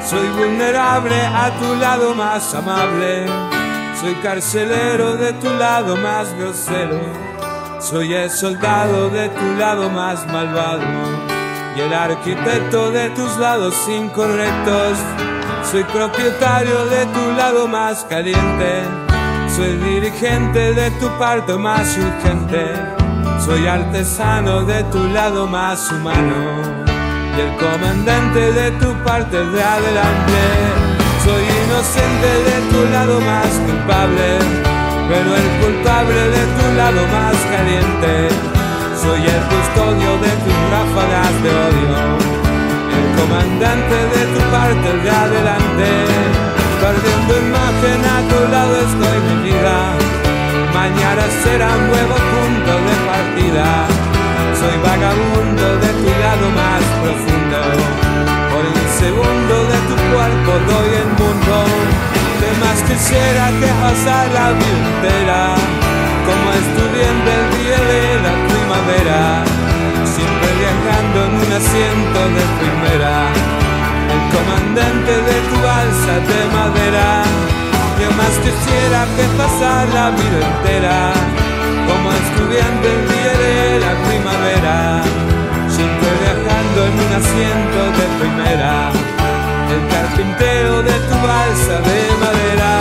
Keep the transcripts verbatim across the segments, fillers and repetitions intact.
Soy vulnerable a tu lado más amable, soy carcelero de tu lado más grosero, soy el soldado de tu lado más malvado y el arquitecto de tus lados incorrectos. Soy propietario de tu lado más caliente, soy dirigente de tu parto más urgente, soy artesano de tu lado más humano y el comandante de tu parte de adelante. Soy inocente de tu lado más culpable, pero el culpable de tu lado más caliente. Soy el custodio de tus ráfagas de odio, el comandante de tu parte de adelante. Perdiendo imagen a tu lado estoy mi vida, mañana será un nuevo punto de partida. Soy vagabundo de tu lado más profundo, por un segundo de tu cuerpo doy el mundo. ¿Qué más quisiera que pasar la vida entera como estudiante el día de la primavera, siempre viajando en un asiento de primera, el comandante de tu balsa de madera? ¿Qué más quisiera que pasar la vida entera como estudiante el día de la primavera, siempre viajando en un asiento de primera, el carpintero de tu balsa de madera?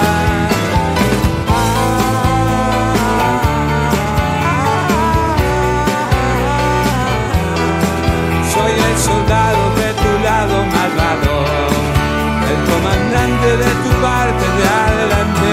Soy el soldado de tu lado malvado, el comandante de tu parte de adelante.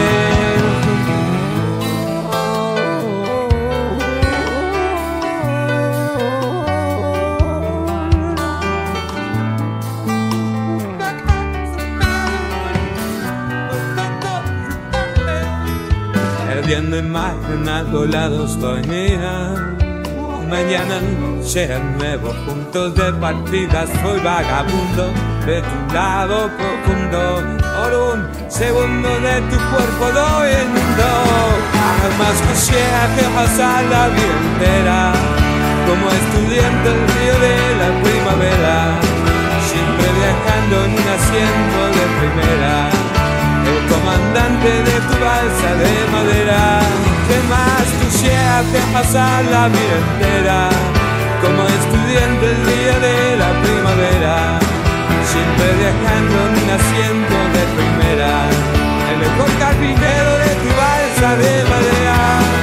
Perdiendo imagen a tu lado estoy, mira, mañana serán nuevos puntos de partida. Soy vagabundo de tu lado profundo, por un segundo de tu cuerpo doy el mundo. Jamás quisiera que pasar la vida entera como estudiante el día de la primavera, siempre viajando en un asiento de primera, el comandante de tu balsa de madera. ¿Qué más quisiera que pasar la vida entera como estudiante el día de la primavera, siempre viajando en un asiento de primera, el mejor carpintero de tu balsa de madera?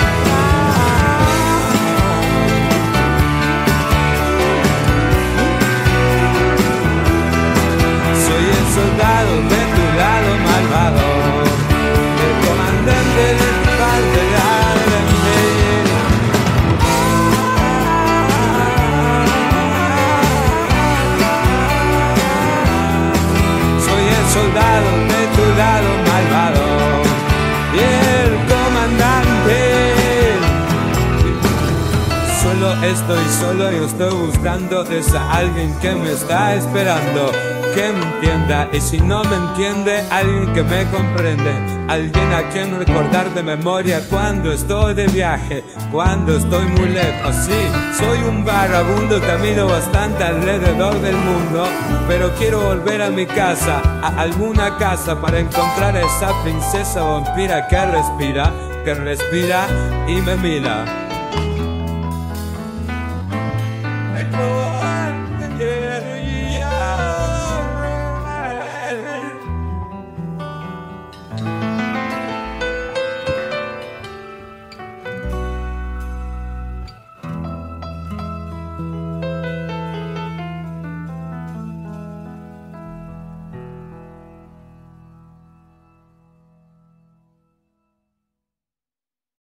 Soy el soldado de tu lado malvado, el comandante de tu parte de adelante. Soy el soldado de tu lado malvado y el comandante. Solo estoy solo y estoy buscando esa alguien que me está esperando, que me entienda, y si no me entiende, alguien que me comprende, alguien a quien recordar de memoria cuando estoy de viaje, cuando estoy muy lejos. Sí, soy un vagabundo, camino bastante alrededor del mundo, pero quiero volver a mi casa, a alguna casa, para encontrar a esa princesa vampira que respira, que respira y me mira.